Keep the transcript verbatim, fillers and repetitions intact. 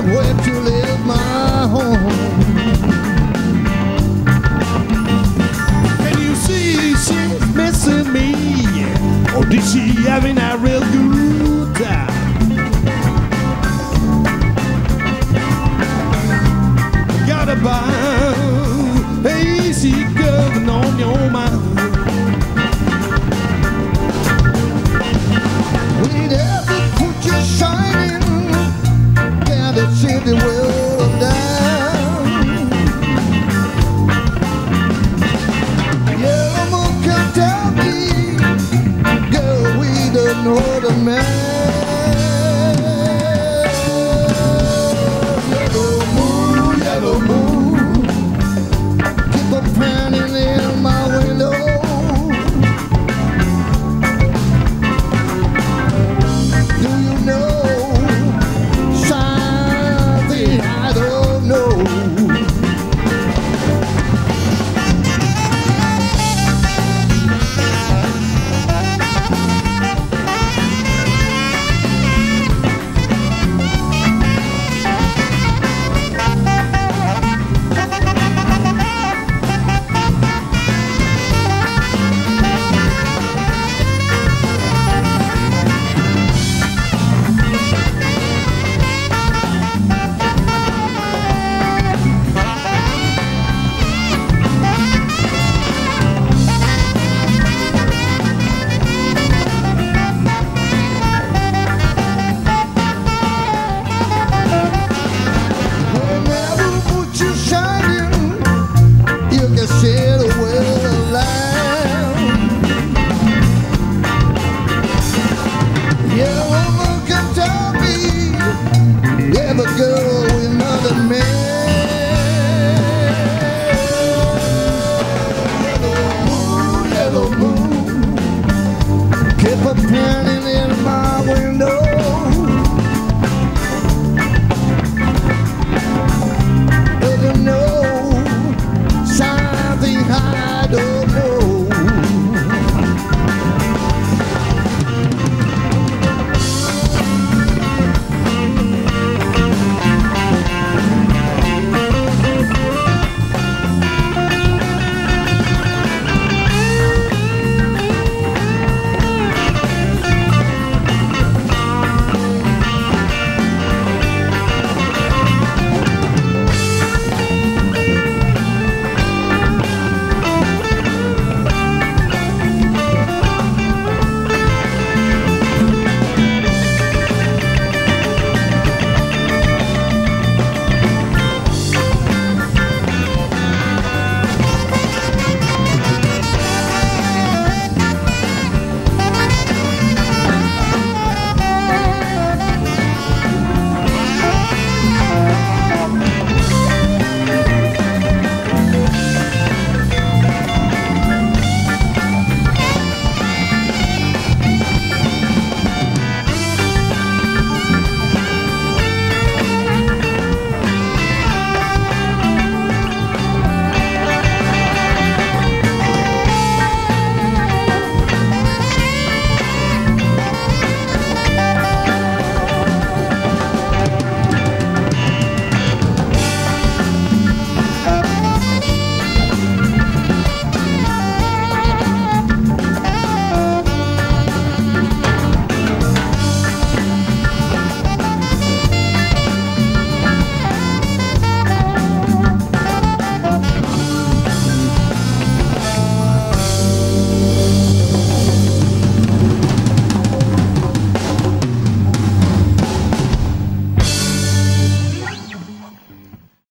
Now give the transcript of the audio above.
where to live my home. Can you see she's missing me? Or did she having a real good time? Gotta buy, hey, she going on your mind. We never put you shining, yeah, the city will down. Yellow Kentucky, girl, we don't know the man. Yellow moon, yellow moon, keep a panning in my window. Do you know something I don't know? Girl